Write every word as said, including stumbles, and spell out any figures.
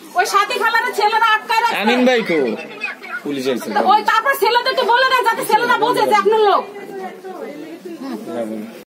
ওই সাথী খালারে ছেলেরা আটকায় রাখছে। আমিন ভাই কো পুলিশ আইছে ওই তারপর ছেলেদেরকে বলে দেয় যাতে ছেলেরা বোঝে যে আপনার লোক।